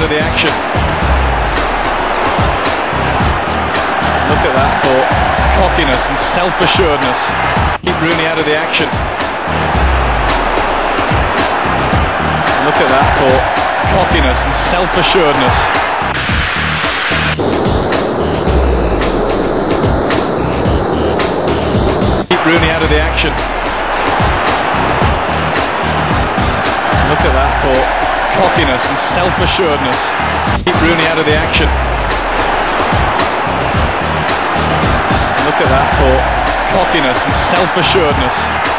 out of the action. Look at that for cockiness and self-assuredness. Keep Rooney out of the action. Look at that for cockiness and self-assuredness. Keep Rooney out of the action. Look at that for cockiness and self-assuredness. Keep Rooney out of the action. Look at that for cockiness and self-assuredness.